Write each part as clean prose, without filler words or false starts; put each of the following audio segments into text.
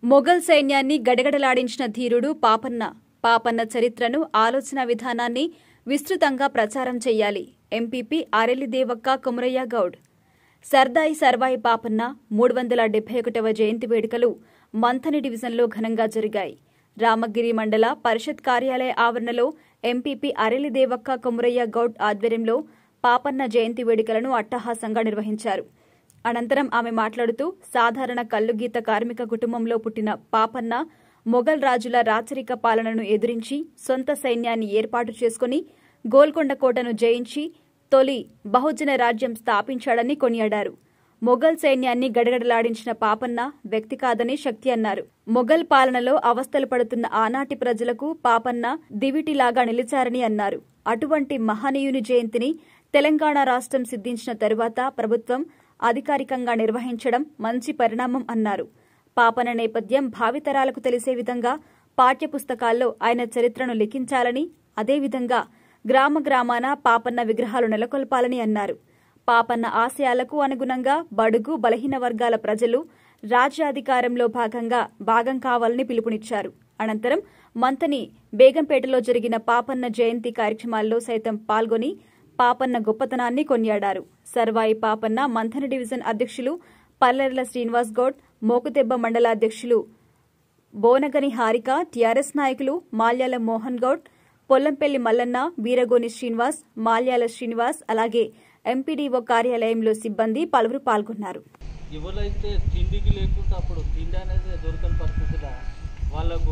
మొఘల్ సైన్యాన్ని గడగడలాడించిన ధీరుడు పాపన్న. పాపన్న చరిత్రను, ఆలోచన విధానాన్ని విస్తృతంగా ప్రచారం చెయ్యాలి. ఎంపీపీ ఆరెల్లి దేవక్క కొమరయ్య గౌడ్. సర్దాయి సర్వాయి పాపన్న 371వ జయంతి వేడుకలు మంథని డివిజన్లో ఘనంగా జరిగాయి. రామగిరి మండల పరిషత్ కార్యాలయ ఆవరణలో ఎంపీపీ ఆరెల్లి దేవక్క కొమరయ్య గౌడ్ ఆధ్వర్యంలో పాపన్న జయంతి వేడుకలను అట్టహాసంగా నిర్వహించారు. అనంతరం ఆమె మాట్లాడుతూ, సాధారణ కల్లుగీత కార్మిక కుటుంబంలో పుట్టిన పాపన్న మొఘల్ రాజుల రాచరిక పాలనను ఎదిరించి సొంత సైన్యాన్ని ఏర్పాటు చేసుకుని గోల్కొండ కోటను జయించి తొలి బహుజన రాజ్యం స్థాపించాడని కొనియాడారు. మొఘల్ సైన్యాన్ని గడగడలాడించిన పాపన్న వ్యక్తి కాదని శక్తి అన్నారు. మొఘల్ పాలనలో అవస్థలు పడుతున్న ఆనాటి ప్రజలకు పాపన్న దివిటిలాగా నిలిచారని అన్నారు. అటువంటి మహనీయుని జయంతిని తెలంగాణ రాష్ట్రం సిద్ధించిన తరువాత ప్రభుత్వం అధికారికంగా నిర్వహించడం మంచి పరిణామం అన్నారు. పాపన్న నేపథ్యం భావితరాలకు తెలిసే విధంగా పాఠ్యపుస్తకాల్లో ఆయన చరిత్రను లిఖించాలని, అదేవిధంగా గ్రామ గ్రామాన పాపన్న విగ్రహాలు నెలకొల్పాలని అన్నారు. పాపన్న ఆశయాలకు అనుగుణంగా బడుగు బలహీన వర్గాల ప్రజలు రాజ్యాధికారంలో భాగం కావాలని పిలుపునిచ్చారు. అనంతరం మంథని బేగంపేటలో జరిగిన పాపన్న జయంతి కార్యక్రమాల్లో సైతం పాల్గొని పాపన్న గొప్పతనాన్ని కొనియాడారు. సర్వాయి పాపన్న మంథని డివిజన్ అధ్యక్షులు పల్లెర్ల శ్రీనివాస్ గౌడ్, మోకుదెబ్బ మండల అధ్యక్షులు బోనగని హారిక, టీఆర్ఎస్ నాయకులు మాల్యాల మోహన్ గౌడ్, పొల్లంపల్లి మల్లన్న, వీరగోని శ్రీనివాస్, మాల్యాల శ్రీనివాస్, అలాగే ఎంపీడీఓ కార్యాలయంలో సిబ్బంది పలువురు పాల్గొన్నారు. ఎవరైతే తిండికి లేకుండా అప్పుడు తిండి అనేది దొరకని పరిస్థితుల్లో వాళ్లకు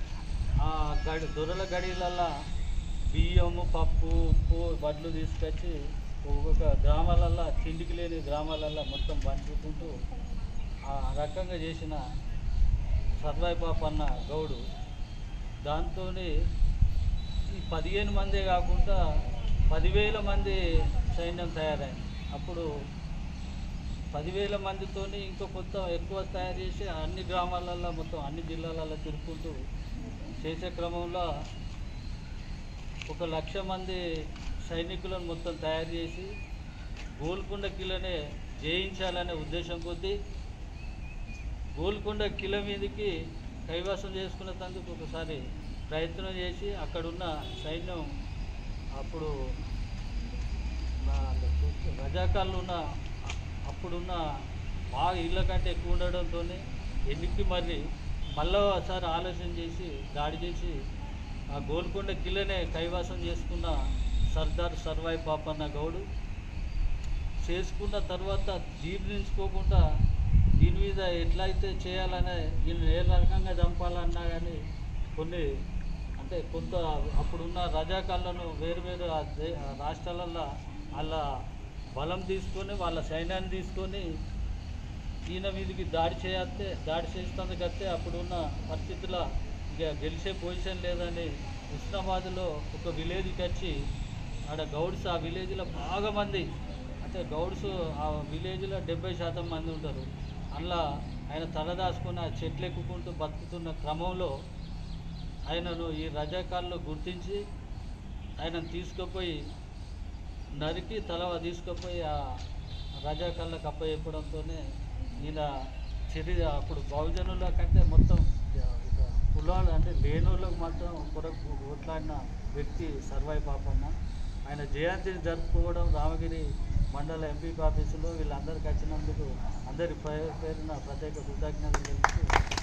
ఆ దొరల గడిలల్లో బియ్యము, పప్పు, ఉప్పు, వడ్లు తీసుకొచ్చి ఒక్కొక్క గ్రామాలల్లో తిండికి లేని గ్రామాలల్లో మొత్తం పంచుకుంటూ ఆ రకంగా చేసిన సర్వాయి పాపన్న గౌడు. దాంతో ఈ 15 మందే కాకుండా 10,000 మంది సైన్యం తయారైంది. అప్పుడు 10,000 మందితో ఇంకో కొత్త ఎక్కువ తయారు చేసి అన్ని గ్రామాలలో మొత్తం అన్ని జిల్లాలలో తిరుగుకుంటూ చేసే క్రమంలో 1,00,000 మంది సైనికులను మొత్తం తయారు చేసి గోల్కొండ కిలోనే జయించాలనే ఉద్దేశం కొద్దీ గోల్కొండ కిలో మీదకి కైవసం చేసుకునేందుకు ఒకసారి ప్రయత్నం చేసి అక్కడున్న సైన్యం అప్పుడు రజాకాళ్ళు ఉన్న అప్పుడున్న బాగా ఇళ్ళ కంటే ఎక్కువ ఉండడంతో ఎన్నికి మళ్ళీ ఒకసారి ఆలోచన చేసి దాడి చేసి ఆ గోల్కొండ కిలోనే కైవాసం చేసుకున్న సర్దార్ సర్వాయి పాపన్న గౌడు చేసుకున్న తర్వాత జీర్ణించుకోకుండా దీని మీద ఎట్లయితే చేయాలనే వీళ్ళు ఏ రకంగా చంపాలన్నా కానీ కొన్ని అంటే కొంత అప్పుడున్న రజాకాళ్ళను వేరు రాష్ట్రాలలో వాళ్ళ బలం తీసుకొని వాళ్ళ సైన్యాన్ని తీసుకొని ఈయన మీదకి దాడి చేసేందుకైతే అప్పుడున్న పరిస్థితుల ఇక గెలిచే పొజిషన్ లేదని ఉస్నాబాద్లో ఒక విలేజ్కి వచ్చి ఆడ గౌడ్స్ ఆ విలేజ్లో బాగా మంది అంటే గౌడ్స్ ఆ విలేజ్లో 70% మంది ఉంటారు. అందులో ఆయన తలదాచుకుని ఆ చెట్లు ఎక్కుకుంటూ బతుకుతున్న క్రమంలో ఆయనను ఈ రజాకాల్లో గుర్తించి ఆయనను తీసుకుపోయి నరికి తీసుకుపోయి ఆ రజాకాళ్ళకు అప్పచెప్పడంతోనే ఈయన అప్పుడు బహుజనుల కంటే మొత్తం కులాలు అంటే లేనోళ్ళకు మాత్రం కొరకు ఓట్లాడిన వ్యక్తి సర్వాయి పాపన్న. ఆయన జయంతిని జరుపుకోవడం రామగిరి మండల ఎంపీ ఆఫీసులో వీళ్ళందరికీ వచ్చినందుకు అందరి పేరున ప్రత్యేక కృతజ్ఞతలు తెలుపుతూ